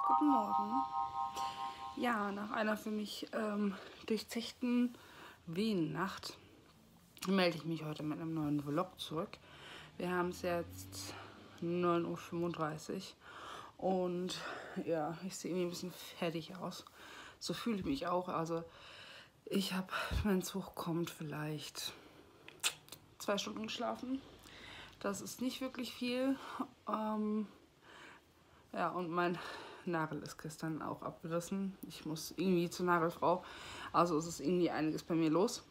Guten Morgen. Ja, nach einer für mich durchzechten Wehennacht melde ich mich heute mit einem neuen Vlog zurück. Wir haben es jetzt 9:35 Uhr und ja, ich sehe irgendwie ein bisschen fertig aus. So fühle ich mich auch. Also ich habe, wenn es hochkommt, vielleicht 2 Stunden geschlafen. Das ist nicht wirklich viel. Ja, und mein Nagel ist gestern auch abgerissen. Ich muss irgendwie zur Nagelfrau. Also es ist irgendwie einiges bei mir los.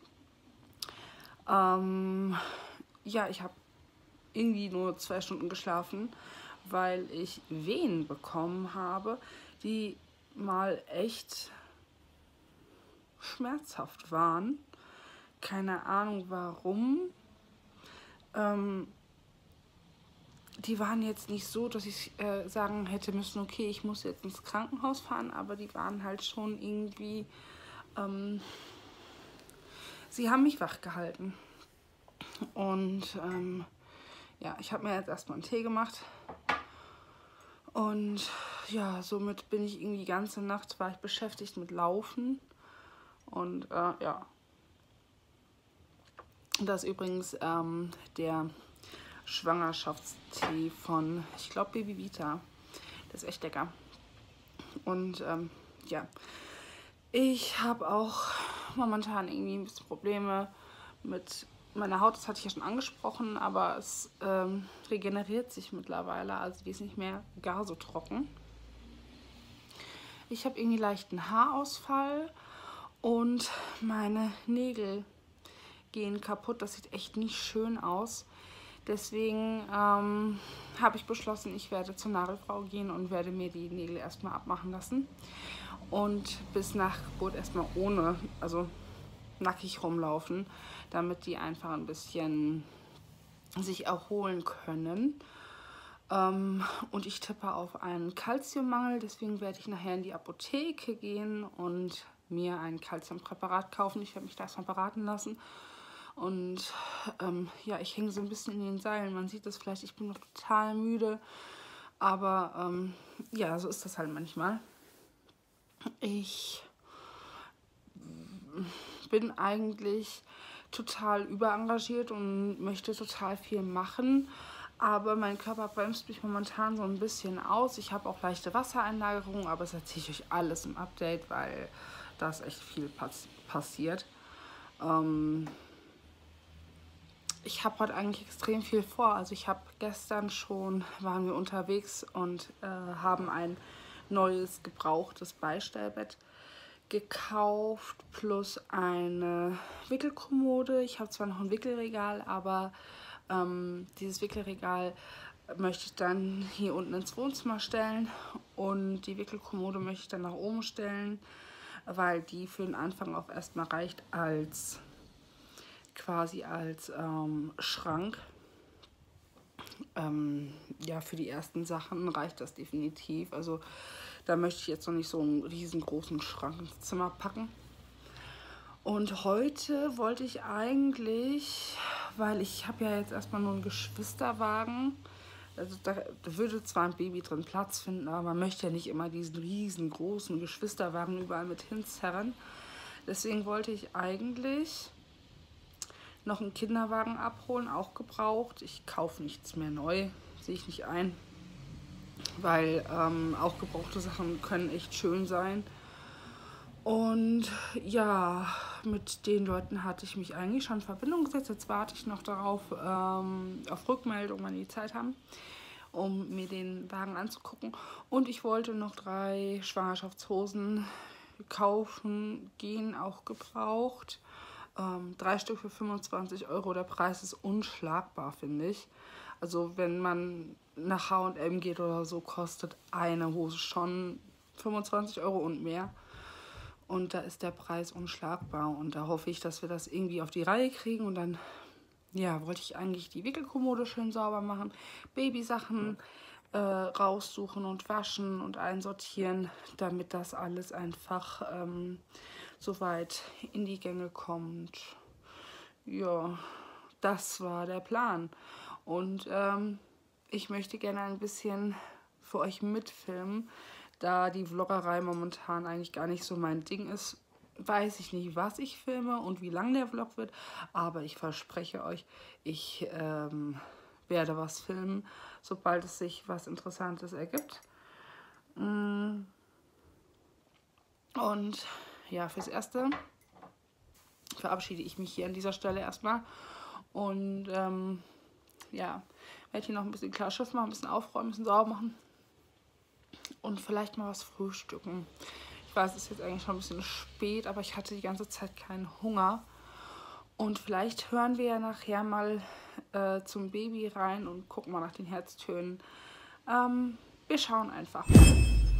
Ja, ich habe irgendwie nur 2 Stunden geschlafen, weil ich Wehen bekommen habe, die mal echt schmerzhaft waren. Keine Ahnung warum. Die waren jetzt nicht so, dass ich sagen hätte müssen, okay, ich muss jetzt ins Krankenhaus fahren, aber die waren halt schon irgendwie, sie haben mich wach gehalten. Und ja, ich habe mir jetzt erstmal einen Tee gemacht. Und ja, somit bin ich irgendwie die ganze Nacht, war ich beschäftigt mit Laufen. Und ja, das ist übrigens der Schwangerschaftstee von, ich glaube, Baby Vita. Das ist echt lecker. Und ja, ich habe auch momentan irgendwie ein bisschen Probleme mit meiner Haut. Das hatte ich ja schon angesprochen, aber es regeneriert sich mittlerweile. Also die ist nicht mehr gar so trocken. Ich habe irgendwie leichten Haarausfall und meine Nägel gehen kaputt. Das sieht echt nicht schön aus. Deswegen habe ich beschlossen, ich werde zur Nagelfrau gehen und werde mir die Nägel erstmal abmachen lassen. Und bis nach Geburt erstmal ohne, also nackig rumlaufen, damit die einfach ein bisschen sich erholen können. Und ich tippe auf einen Kalziummangel, deswegen werde ich nachher in die Apotheke gehen und mir ein Kalziumpräparat kaufen. Ich werde mich da erstmal beraten lassen. Und ja, ich hänge so ein bisschen in den Seilen. Man sieht das vielleicht, ich bin noch total müde. Aber ja, so ist das halt manchmal. Ich bin eigentlich total überengagiert und möchte total viel machen. Aber mein Körper bremst mich momentan so ein bisschen aus. Ich habe auch leichte Wassereinlagerungen, aber das erzähle ich euch alles im Update, weil da ist echt viel passiert. Ich habe heute eigentlich extrem viel vor. Also ich habe gestern schon, waren wir unterwegs und haben ein neues gebrauchtes Beistellbett gekauft plus eine Wickelkommode. Ich habe zwar noch ein Wickelregal, aber dieses Wickelregal möchte ich dann hier unten ins Wohnzimmer stellen und die Wickelkommode möchte ich dann nach oben stellen, weil die für den Anfang auch erstmal reicht als quasi als Schrank. Ja, für die ersten Sachen reicht das definitiv. Also da möchte ich jetzt noch nicht so einen riesengroßen Schrank ins Zimmer packen. Und heute wollte ich eigentlich, weil ich habe ja jetzt erstmal nur einen Geschwisterwagen, also da würde zwar ein Baby drin Platz finden, aber man möchte ja nicht immer diesen riesengroßen Geschwisterwagen überall mit hinzerren. Deswegen wollte ich eigentlich noch einen Kinderwagen abholen, auch gebraucht. Ich kaufe nichts mehr neu, sehe ich nicht ein, weil auch gebrauchte Sachen können echt schön sein. Und ja, mit den Leuten hatte ich mich eigentlich schon in Verbindung gesetzt. Jetzt warte ich noch darauf, auf Rückmeldung, wenn die Zeit haben, um mir den Wagen anzugucken. Und ich wollte noch 3 Schwangerschaftshosen kaufen, gehen auch gebraucht. 3 Stück für 25 Euro. Der Preis ist unschlagbar, finde ich. Also wenn man nach H&M geht oder so, kostet eine Hose schon 25 Euro und mehr. Und da ist der Preis unschlagbar. Und da hoffe ich, dass wir das irgendwie auf die Reihe kriegen. Und dann, ja, wollte ich eigentlich die Wickelkommode schön sauber machen, Babysachen raussuchen und waschen und einsortieren, damit das alles einfach soweit in die Gänge kommt. Ja, das war der Plan. Und ich möchte gerne ein bisschen für euch mitfilmen, Da die Vloggerei momentan eigentlich gar nicht so mein Ding ist, weiß ich nicht, was ich filme und wie lang der Vlog wird. Aber ich verspreche euch, ich werde was filmen, sobald es sich was Interessantes ergibt. Und ja, fürs Erste verabschiede ich mich hier an dieser Stelle erstmal. Und ja, werde hier noch ein bisschen klar Schiff machen, ein bisschen aufräumen, ein bisschen sauber machen. Und vielleicht mal was frühstücken. Ich weiß, es ist jetzt eigentlich schon ein bisschen spät, aber ich hatte die ganze Zeit keinen Hunger. Und vielleicht hören wir ja nachher mal zum Baby rein und gucken mal nach den Herztönen. Wir schauen einfach mal.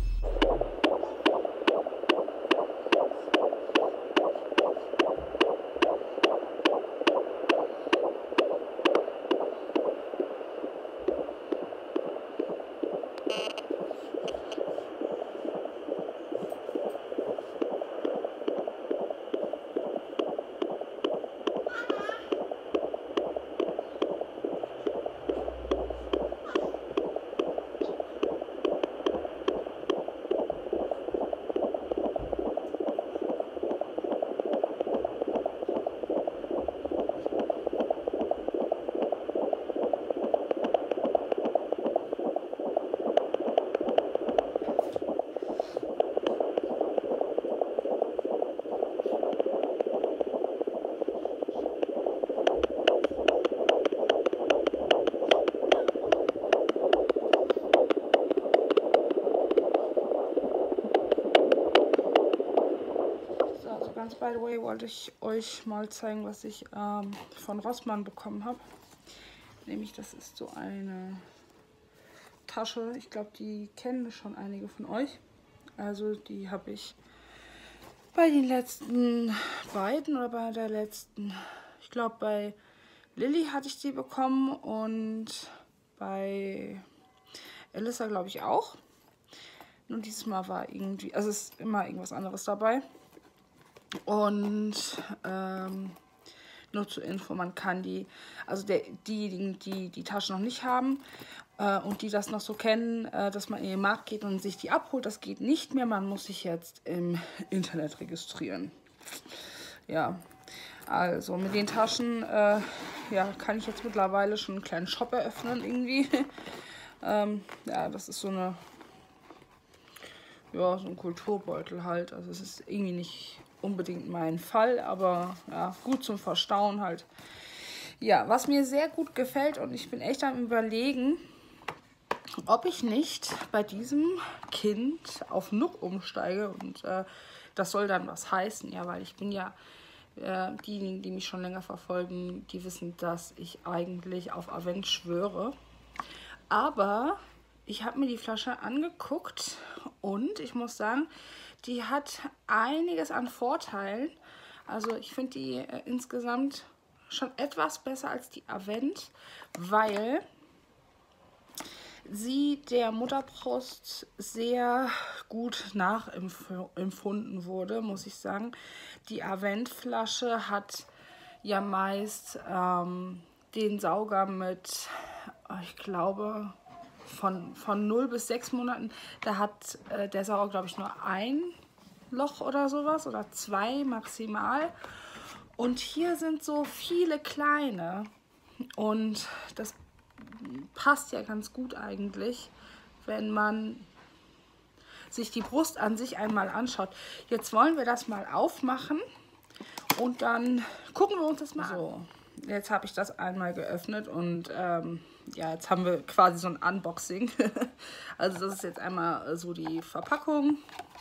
Ganz by the way wollte ich euch mal zeigen, was ich von Rossmann bekommen habe. Nämlich, das ist so eine Tasche. Ich glaube, die kennen schon einige von euch. Also die habe ich bei den letzten beiden oder bei der letzten, ich glaube bei Lilly hatte ich die bekommen und bei Elissa glaube ich auch. Nur dieses Mal war irgendwie, also es ist immer irgendwas anderes dabei. Und nur zur Info, man kann die, also diejenigen, die Taschen noch nicht haben und die das noch so kennen, dass man in den Markt geht und sich die abholt, das geht nicht mehr. Man muss sich jetzt im Internet registrieren. Ja, also mit den Taschen ja, kann ich jetzt mittlerweile schon einen kleinen Shop eröffnen irgendwie. Ja, das ist so eine, ja, so ein Kulturbeutel halt. Also es ist irgendwie nicht unbedingt mein Fall, aber ja, gut zum Verstauen halt. Ja, was mir sehr gut gefällt und ich bin echt am Überlegen, ob ich nicht bei diesem Kind auf Nook umsteige und das soll dann was heißen, ja, weil ich bin ja, diejenigen, die mich schon länger verfolgen, die wissen, dass ich eigentlich auf Avent schwöre. Aber ich habe mir die Flasche angeguckt und ich muss sagen, die hat einiges an Vorteilen. Also ich finde die insgesamt schon etwas besser als die Avent, weil sie der Mutterbrust sehr gut nachempfunden wurde, muss ich sagen. Die Avent-Flasche hat ja meist den Sauger mit, ich glaube, von 0 bis 6 Monaten. Da hat der Sauger, glaube ich, nur ein Loch oder sowas oder 2 maximal. Und hier sind so viele kleine und das passt ja ganz gut eigentlich, wenn man sich die Brust an sich einmal anschaut. Jetzt wollen wir das mal aufmachen und dann gucken wir uns das mal an. So, jetzt habe ich das einmal geöffnet und ja, jetzt haben wir quasi so ein Unboxing. Also das ist jetzt einmal so die Verpackung.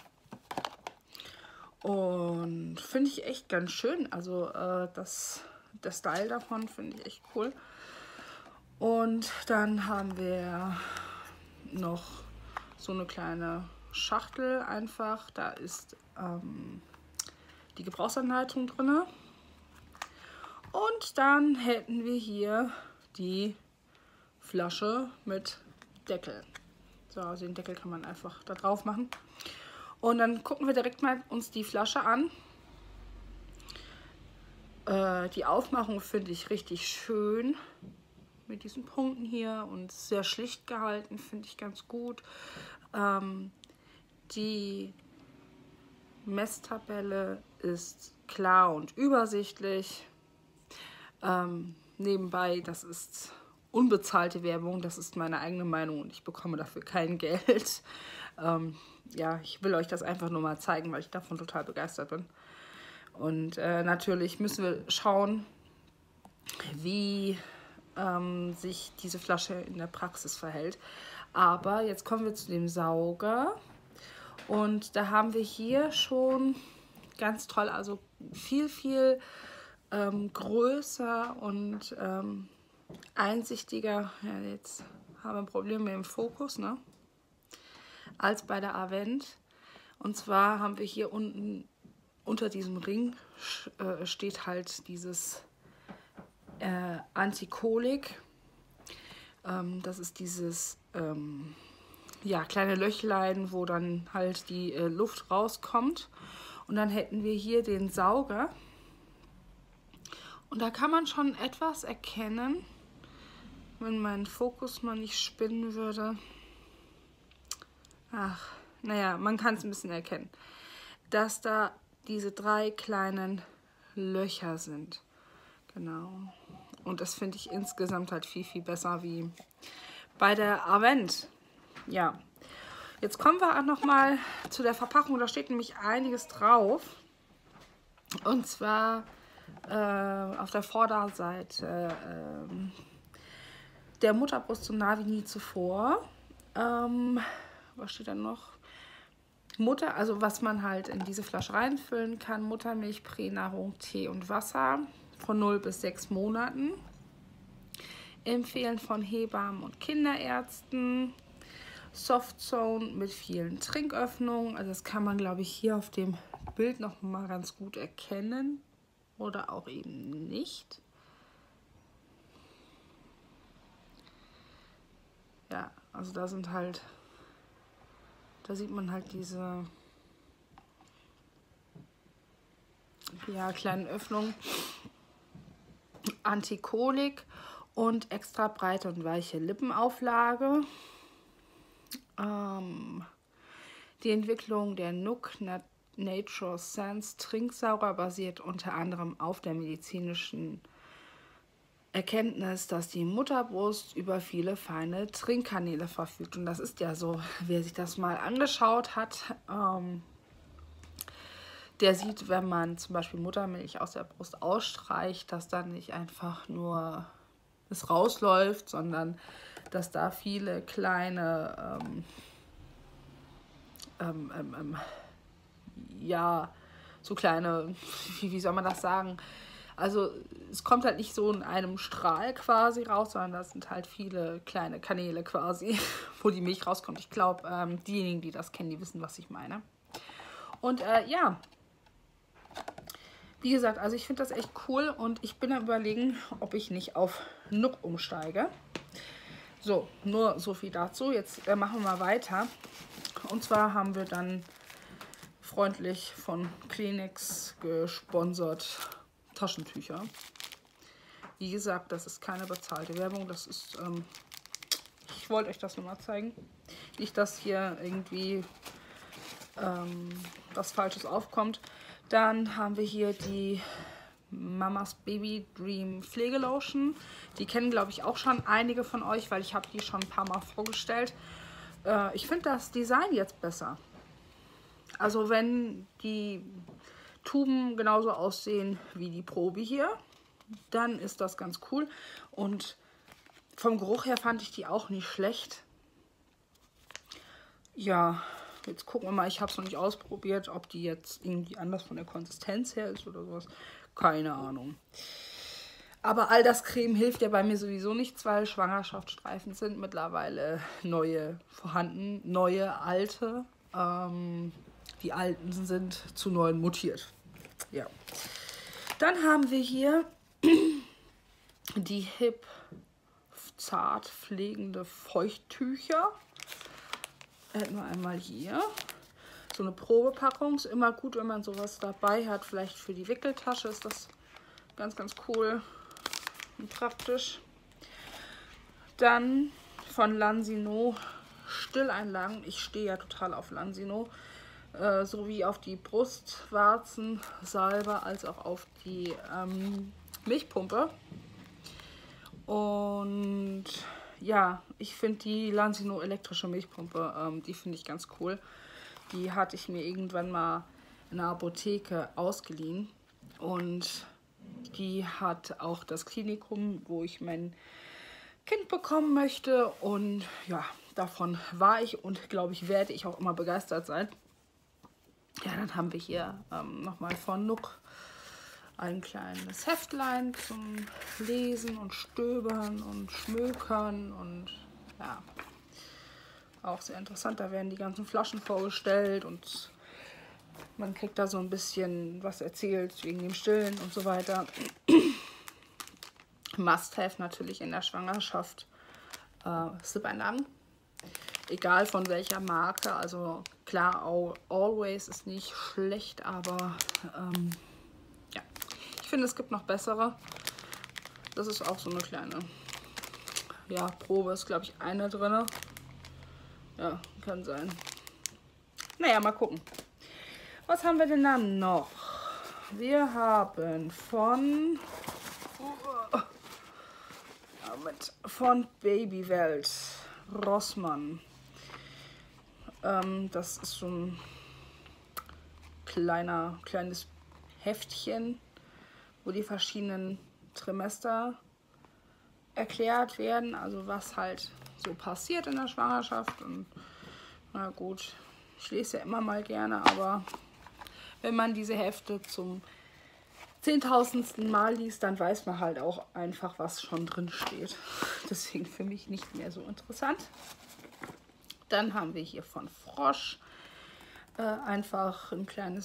Und finde ich echt ganz schön. Also der Style davon finde ich echt cool. Und dann haben wir noch so eine kleine Schachtel einfach. Da ist die Gebrauchsanleitung drin. Und dann hätten wir hier die Flasche mit Deckel. So, also den Deckel kann man einfach da drauf machen. Und dann gucken wir direkt mal uns die Flasche an. Die Aufmachung finde ich richtig schön. Mit diesen Punkten hier und sehr schlicht gehalten, finde ich ganz gut. Die Messtabelle ist klar und übersichtlich. Nebenbei, das ist unbezahlte Werbung, das ist meine eigene Meinung und ich bekomme dafür kein Geld. Ja, ich will euch das einfach nur mal zeigen, weil ich davon total begeistert bin. Und natürlich müssen wir schauen, wie sich diese Flasche in der Praxis verhält. Aber jetzt kommen wir zu dem Sauger. Und da haben wir hier schon ganz toll, also viel größer und einsichtiger. Ja, jetzt haben wir ein Problem mit dem Fokus, ne? Als bei der Avent. Und zwar haben wir hier unten unter diesem Ring steht halt dieses Antikolik. Das ist dieses ja, kleine Löchlein, wo dann halt die Luft rauskommt. Und dann hätten wir hier den Sauger. Und da kann man schon etwas erkennen, wenn mein Fokus mal nicht spinnen würde. Ach, naja, man kann es ein bisschen erkennen, dass da diese 3 kleinen Löcher sind. Genau. Und das finde ich insgesamt halt viel besser wie bei der Avent. Ja. Jetzt kommen wir auch noch mal zu der Verpackung. Da steht nämlich einiges drauf. Und zwar auf der Vorderseite der Mutterbrust so nah wie nie zuvor. Was steht da noch? Mutter, also was man halt in diese Flasche reinfüllen kann. Muttermilch, Pränahrung, Tee und Wasser von 0 bis 6 Monaten. Empfehlen von Hebammen und Kinderärzten. Softzone mit vielen Trinköffnungen. Also das kann man, glaube ich, hier auf dem Bild noch mal ganz gut erkennen. Oder auch eben nicht. Ja, also da sind halt, da sieht man halt diese ja, kleinen Öffnungen. Antikolik und extra breite und weiche Lippenauflage. Die Entwicklung der Nook Nature Sense Trinksauger basiert unter anderem auf der medizinischen Erkenntnis, dass die Mutterbrust über viele feine Trinkkanäle verfügt. Und das ist ja so, wer sich das mal angeschaut hat, der sieht, wenn man zum Beispiel Muttermilch aus der Brust ausstreicht, dass dann nicht einfach nur es rausläuft, sondern dass da viele kleine ja, so kleine, wie soll man das sagen? Also es kommt halt nicht so in einem Strahl quasi raus, sondern das sind halt viele kleine Kanäle quasi, wo die Milch rauskommt. Ich glaube, diejenigen, die das kennen, die wissen, was ich meine. Und ja, wie gesagt, also ich finde das echt cool und ich bin am Überlegen, ob ich nicht auf Nook umsteige. So, nur so viel dazu. Jetzt machen wir mal weiter. Und zwar haben wir dann freundlich von Kleenex gesponsert Taschentücher. Wie gesagt, das ist keine bezahlte Werbung. Das ist, ich wollte euch das nur mal zeigen. Nicht, dass hier irgendwie was Falsches aufkommt. Dann haben wir hier die Mamas Baby Dream Pflegelotion. Die kennen, glaube ich, auch schon einige von euch, weil ich habe die schon ein paar Mal vorgestellt. Ich finde das Design jetzt besser. Also wenn die Tuben genauso aussehen wie die Probe hier, dann ist das ganz cool. Und vom Geruch her fand ich die auch nicht schlecht. Ja, jetzt gucken wir mal. Ich habe es noch nicht ausprobiert, ob die jetzt irgendwie anders von der Konsistenz her ist oder sowas. Keine Ahnung. Aber all das Creme hilft ja bei mir sowieso nichts, weil Schwangerschaftsstreifen sind mittlerweile neue vorhanden, neue, alte. Die alten sind zu neuen mutiert. Ja. Dann haben wir hier die Hip zart pflegende Feuchttücher. Hätten wir einmal hier. So eine Probepackung. Ist immer gut, wenn man sowas dabei hat. Vielleicht für die Wickeltasche ist das ganz, ganz cool und praktisch. Dann von Lansino Stilleinlagen. Ich stehe ja total auf Lansino, sowie auf die Brustwarzensalbe als auch auf die Milchpumpe. Und ja, ich finde die Lansino elektrische Milchpumpe, die finde ich ganz cool. Die hatte ich mir irgendwann mal in der Apotheke ausgeliehen. Und die hat auch das Klinikum, wo ich mein Kind bekommen möchte. Und ja, davon war ich und glaube ich, werde ich auch immer begeistert sein. Ja, dann haben wir hier nochmal von Nook ein kleines Heftlein zum Lesen und Stöbern und Schmökern und ja, auch sehr interessant. Da werden die ganzen Flaschen vorgestellt und man kriegt da so ein bisschen was erzählt wegen dem Stillen und so weiter. Must-have natürlich in der Schwangerschaft Slip-Einlagen. Egal von welcher Marke, also klar, Always ist nicht schlecht, aber ja, ich finde, es gibt noch bessere. Das ist auch so eine kleine, ja, Probe, ist glaube ich eine drin. Ja, kann sein. Naja, mal gucken. Was haben wir denn dann noch? Wir haben von Babywelt Rossmann. Das ist so ein kleines Heftchen, wo die verschiedenen Trimester erklärt werden, also was halt so passiert in der Schwangerschaft. Und na gut, ich lese ja immer mal gerne, aber wenn man diese Hefte zum 10.000. Mal liest, dann weiß man halt auch einfach, was schon drin steht. Deswegen für mich nicht mehr so interessant. Dann haben wir hier von Frosch einfach einen kleinen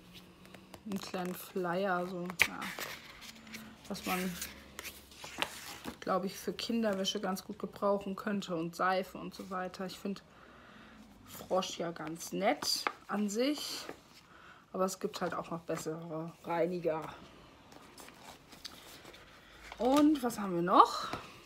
Flyer, so, ja, was man, glaube ich, für Kinderwäsche ganz gut gebrauchen könnte und Seife und so weiter. Ich finde Frosch ja ganz nett an sich, aber es gibt halt auch noch bessere Reiniger. Und was haben wir noch?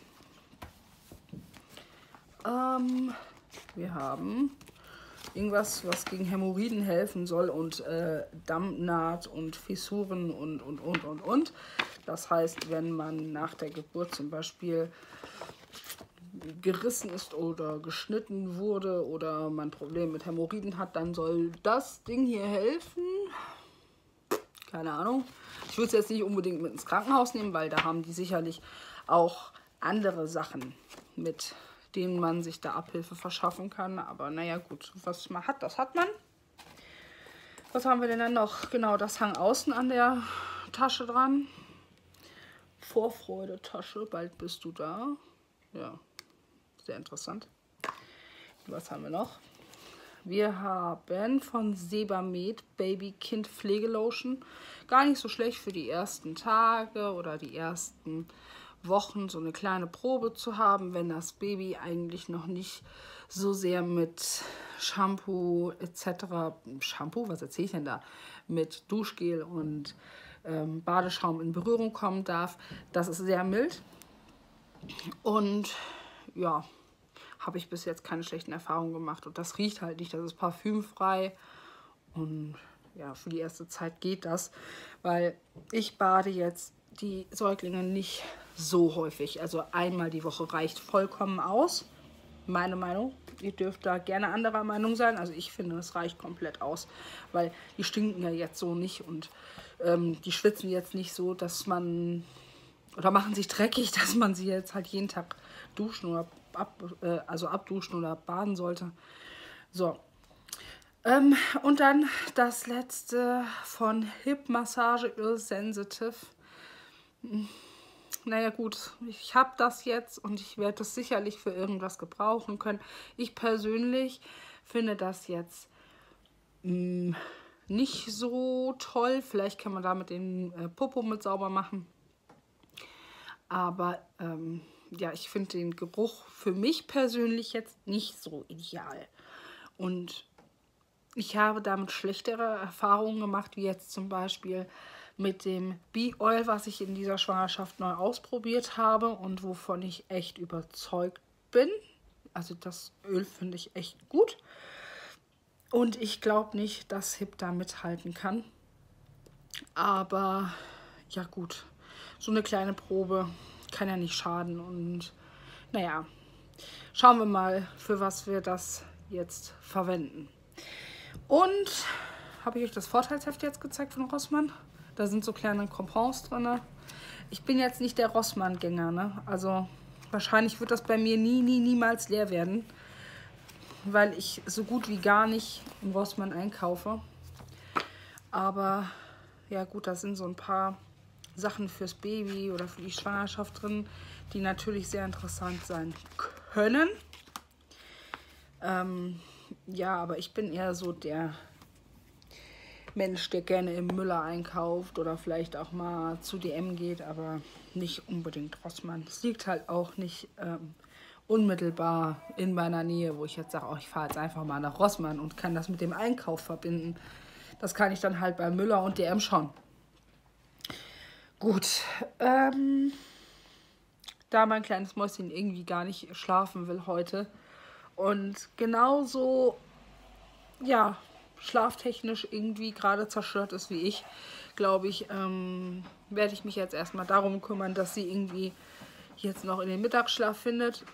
Wir haben irgendwas, was gegen Hämorrhoiden helfen soll und Dammnaht und Fissuren und. Das heißt, wenn man nach der Geburt zum Beispiel gerissen ist oder geschnitten wurde oder man Probleme mit Hämorrhoiden hat, dann soll das Ding hier helfen. Keine Ahnung. Ich würde es jetzt nicht unbedingt mit ins Krankenhaus nehmen, weil da haben die sicherlich auch andere Sachen, mit denen man sich da Abhilfe verschaffen kann. Aber naja, gut, was man hat, das hat man. Was haben wir denn dann noch? Genau, das hang außen an der Tasche dran. Vorfreude-Tasche, bald bist du da. Ja, sehr interessant. Was haben wir noch? Wir haben von Sebamed Baby-Kind-Pflegelotion. Gar nicht so schlecht für die ersten Tage oder die ersten Wochen, so eine kleine Probe zu haben, wenn das Baby eigentlich noch nicht so sehr mit Shampoo etc. Shampoo, was erzähle ich denn da? Mit Duschgel und Badeschaum in Berührung kommen darf. Das ist sehr mild. Und ja, habe ich bis jetzt keine schlechten Erfahrungen gemacht. Und das riecht halt nicht, das ist parfümfrei. Und ja, für die erste Zeit geht das, weil ich bade jetzt die Säuglinge nicht so häufig. Also einmal die Woche reicht vollkommen aus. Meine Meinung. Ihr dürft da gerne anderer Meinung sein. Also ich finde, es reicht komplett aus, weil die stinken ja jetzt so nicht und die schwitzen jetzt nicht so, dass man, oder machen sich dreckig, dass man sie jetzt halt jeden Tag duschen oder abduschen oder baden sollte. So. Und dann das letzte von Hip Massage Ill Sensitive. Naja gut, ich habe das jetzt und ich werde das sicherlich für irgendwas gebrauchen können. Ich persönlich finde das jetzt nicht so toll. Vielleicht kann man damit den Popo mit sauber machen. Aber ja, ich finde den Geruch für mich persönlich jetzt nicht so ideal. Und ich habe damit schlechtere Erfahrungen gemacht, wie jetzt zum Beispiel mit dem Bee Oil, was ich in dieser Schwangerschaft neu ausprobiert habe und wovon ich echt überzeugt bin. Also das Öl finde ich echt gut. Und ich glaube nicht, dass HIP da mithalten kann. Aber ja gut, so eine kleine Probe kann ja nicht schaden. Und naja, schauen wir mal, für was wir das jetzt verwenden. Und habe ich euch das Vorteilsheft jetzt gezeigt von Rossmann? Da sind so kleine Coupons drin. Ich bin jetzt nicht der Rossmann-Gänger, ne? Also wahrscheinlich wird das bei mir niemals leer werden, weil ich so gut wie gar nicht im Rossmann einkaufe. Aber ja gut, da sind so ein paar Sachen fürs Baby oder für die Schwangerschaft drin, die natürlich sehr interessant sein können. Ja, aber ich bin eher so der Mensch, der gerne im Müller einkauft oder vielleicht auch mal zu DM geht, aber nicht unbedingt Rossmann. Es liegt halt auch nicht unmittelbar in meiner Nähe, wo ich jetzt sage, oh, ich fahre jetzt einfach mal nach Rossmann und kann das mit dem Einkauf verbinden. Das kann ich dann halt bei Müller und DM schon. Gut, da mein kleines Mäuschen irgendwie gar nicht schlafen will heute und genauso, ja, schlaftechnisch irgendwie gerade zerstört ist wie ich, glaube ich, werde ich mich jetzt erstmal darum kümmern, dass sie irgendwie jetzt noch in den Mittagsschlaf findet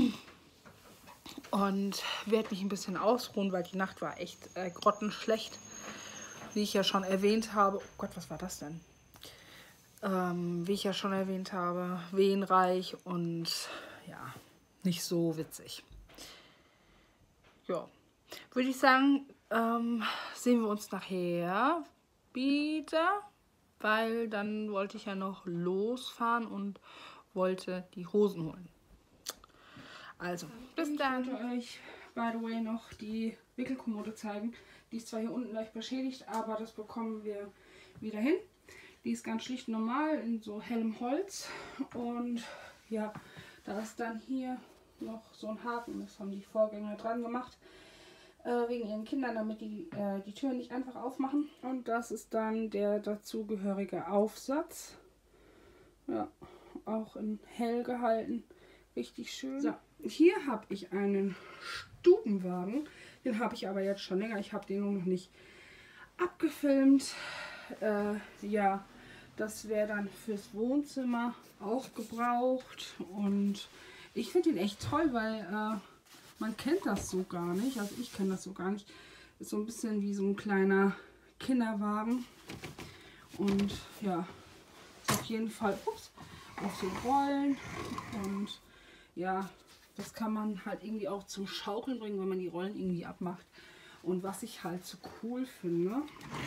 und werde mich ein bisschen ausruhen, weil die Nacht war echt grottenschlecht, wie ich ja schon erwähnt habe. Oh Gott, was war das denn? Wie ich ja schon erwähnt habe, wehenreich und ja, nicht so witzig. Ja, würde ich sagen, sehen wir uns nachher wieder, weil dann wollte ich ja noch losfahren und wollte die Hosen holen. Also, bis dann. Ich wollte euch, by the way, noch die Wickelkommode zeigen. Die ist zwar hier unten leicht beschädigt, aber das bekommen wir wieder hin. Die ist ganz schlicht normal in so hellem Holz. Und ja, da ist dann hier noch so ein Haken. Das haben die Vorgänger dran gemacht. Wegen ihren Kindern, damit die die Türen nicht einfach aufmachen. Und das ist dann der dazugehörige Aufsatz. Ja, auch in hell gehalten. Richtig schön. So, hier habe ich einen Stubenwagen. Den habe ich aber jetzt schon länger. Ich habe den noch nicht abgefilmt. Ja, das wäre dann fürs Wohnzimmer auch gebraucht. Und ich finde ihn echt toll, weil man kennt das so gar nicht. Also ich kenne das so gar nicht. Ist so ein bisschen wie so ein kleiner Kinderwagen. Und ja, ist auf jeden Fall auf so Rollen. Und ja, das kann man halt irgendwie auch zum Schaukeln bringen, wenn man die Rollen irgendwie abmacht. Und was ich halt so cool finde,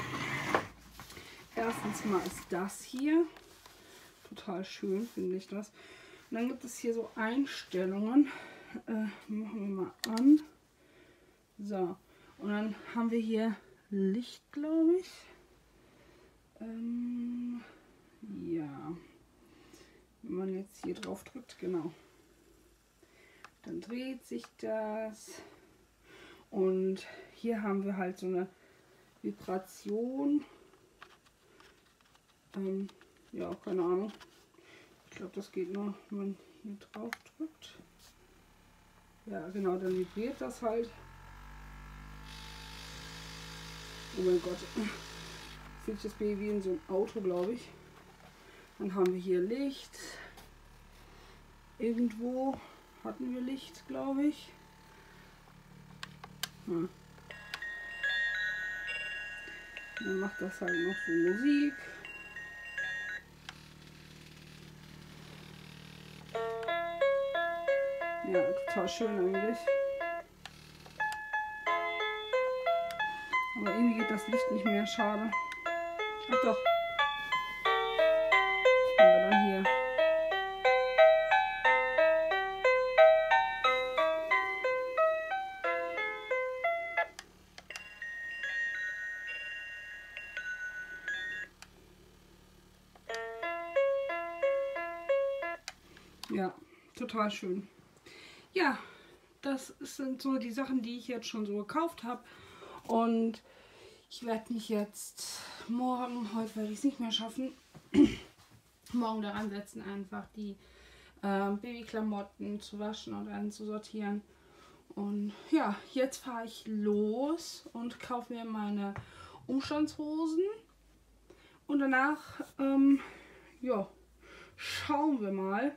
erstens mal ist das hier total schön, finde ich das. Und dann gibt es hier so Einstellungen. Machen wir mal an. So, und dann haben wir hier Licht, glaube ich. Ja, wenn man jetzt hier drauf drückt, genau. Dann dreht sich das. Und hier haben wir halt so eine Vibration. Ja, keine Ahnung. Ich glaube, das geht nur, wenn man hier drauf drückt. Ja, genau, dann vibriert das halt. Oh mein Gott. Fühlt sich das Baby wie in so einem Auto, glaube ich. Dann haben wir hier Licht. Irgendwo hatten wir Licht, glaube ich. Hm. Dann macht das halt noch so Musik. Ja, total schön eigentlich. Aber irgendwie geht das Licht nicht mehr, schade. Ach doch. Aber dann hier. Ja, total schön. Ja, das sind so die Sachen, die ich jetzt schon so gekauft habe. Und ich werde mich jetzt morgen, heute werde ich es nicht mehr schaffen, morgen daran setzen, einfach die Babyklamotten zu waschen und dann zu sortieren. Und ja, jetzt fahre ich los und kaufe mir meine Umstandshosen. Und danach, ja, schauen wir mal.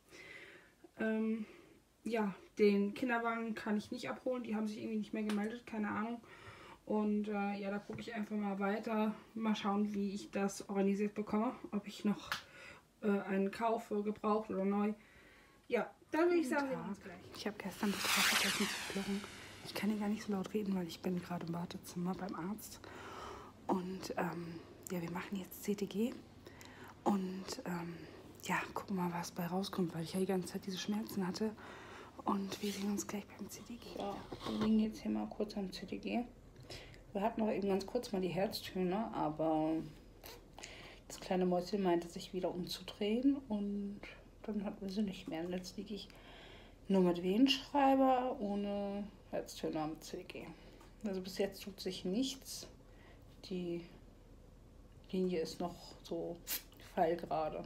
Ja, den Kinderwagen kann ich nicht abholen. Die haben sich irgendwie nicht mehr gemeldet, keine Ahnung. Und ja, da gucke ich einfach mal weiter. Mal schauen, wie ich das organisiert bekomme. Ob ich noch einen kaufe, gebraucht oder neu. Ja, dann würde ich sagen, wir sehen uns gleich. Ich habe gestern total vergessen zu vloggen. Ich kann hier gar nicht so laut reden, weil ich bin gerade im Wartezimmer beim Arzt. Und ja, wir machen jetzt CTG. Und ja, gucken mal, was bei rauskommt, weil ich ja die ganze Zeit diese Schmerzen hatte. Und wir sehen uns gleich beim CTG. Ja, wir liegen jetzt hier mal kurz am CTG. Wir hatten noch eben ganz kurz mal die Herztöne, aber das kleine Mäuschen meinte, sich wieder umzudrehen und dann hatten wir sie nicht mehr. Und jetzt liege ich nur mit Venenschreiber ohne Herztöne am CTG. Also bis jetzt tut sich nichts. Die Linie ist noch so pfeilgerade.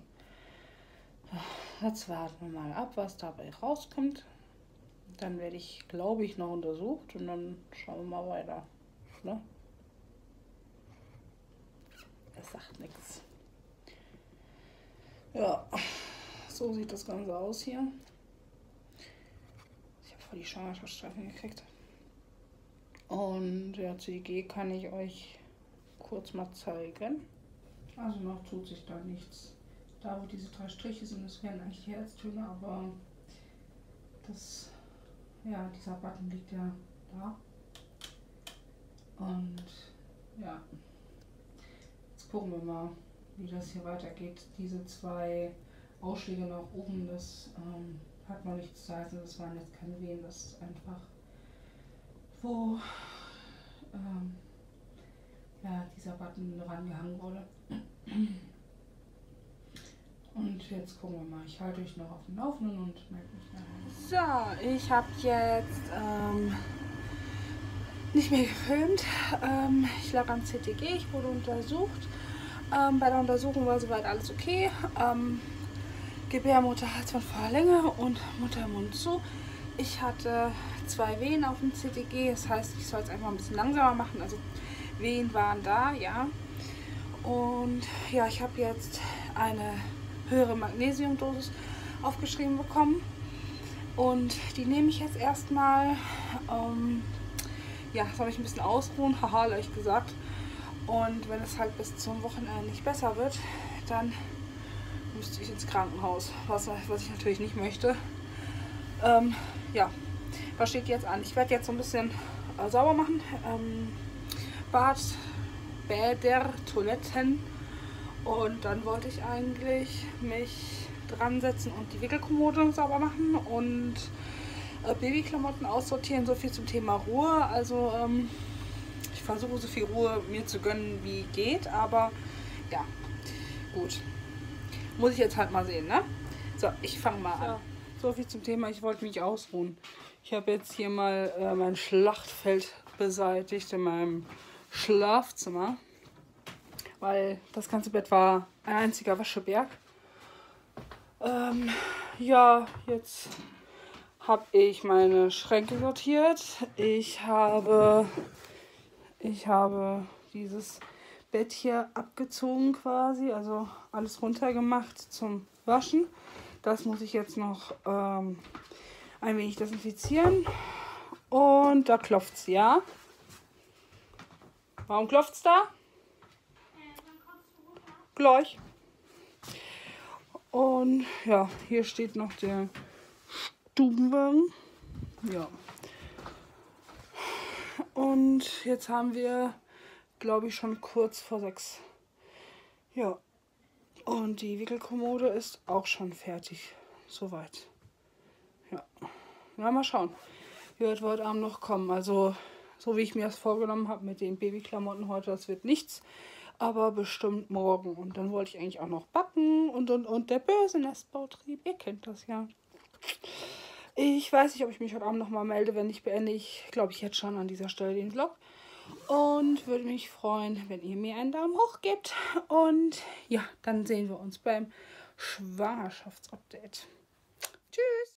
Jetzt warten wir mal ab, was dabei rauskommt. Dann werde ich, glaube ich, noch untersucht und dann schauen wir mal weiter. Ne? Das sagt nichts. Ja, so sieht das Ganze aus hier. Ich habe voll die Schwangerschaftsstreifen gekriegt. Und ja, CTG kann ich euch kurz mal zeigen. Also noch tut sich da nichts. Da wo diese 3 Striche sind, das wären eigentlich die Herztöne, aber das, ja, dieser Button liegt ja da. Und ja, jetzt gucken wir mal, wie das hier weitergeht. Diese 2 Ausschläge nach oben, das hat noch nichts zu heißen, das waren jetzt keine Wehen, das ist einfach, wo ja, dieser Button rangehangen wurde. Und jetzt gucken wir mal. Ich halte euch noch auf dem Laufenden und melde mich nachher. So, ich habe jetzt nicht mehr gefilmt. Ich lag am CTG, ich wurde untersucht. Bei der Untersuchung war soweit alles okay. Gebärmutter hat von Verlänge und Muttermund zu. Ich hatte 2 Wehen auf dem CTG, das heißt, ich soll es einfach ein bisschen langsamer machen. Also Wehen waren da, ja. Und ja, ich habe jetzt eine höhere Magnesiumdosis aufgeschrieben bekommen. Und die nehme ich jetzt erstmal. Ja, soll ich ein bisschen ausruhen, haha, ehrlich gesagt. Und wenn es halt bis zum Wochenende nicht besser wird, dann müsste ich ins Krankenhaus, was ich natürlich nicht möchte. Ja, was steht jetzt an? Ich werde jetzt so ein bisschen sauber machen. Bäder, Toiletten. Und dann wollte ich eigentlich mich dran setzen und die Wickelkommode sauber machen und Babyklamotten aussortieren. So viel zum Thema Ruhe. Also ich versuche so viel Ruhe mir zu gönnen, wie geht. Aber ja, gut. Muss ich jetzt halt mal sehen, ne? So, ich fange mal an. So viel zum Thema, ich wollte mich ausruhen. Ich habe jetzt hier mal mein Schlachtfeld beseitigt in meinem Schlafzimmer. Weil das ganze Bett war ein einziger Wäscheberg. Ja, jetzt habe ich meine Schränke sortiert. Ich habe dieses Bett hier abgezogen quasi, also alles runtergemacht zum Waschen. Das muss ich jetzt noch ein wenig desinfizieren. Und da klopft's, ja. Warum klopft's da? Gleich. Und ja, hier steht noch der Stubenwagen. Ja. Und jetzt haben wir, glaube ich, schon kurz vor 6. Ja. Und die Wickelkommode ist auch schon fertig. Soweit. Ja. Ja, mal schauen. Wie wird heute Abend noch kommen. Also, so wie ich mir das vorgenommen habe mit den Babyklamotten heute, das wird nichts. Aber bestimmt morgen. Und dann wollte ich eigentlich auch noch backen und der böse Nestbautrieb. Ihr kennt das ja. Ich weiß nicht, ob ich mich heute Abend nochmal melde. Wenn nicht, beende ich, glaube ich, jetzt schon an dieser Stelle den Vlog. Und würde mich freuen, wenn ihr mir einen Daumen hoch gebt. Und ja, dann sehen wir uns beim Schwangerschaftsupdate. Tschüss!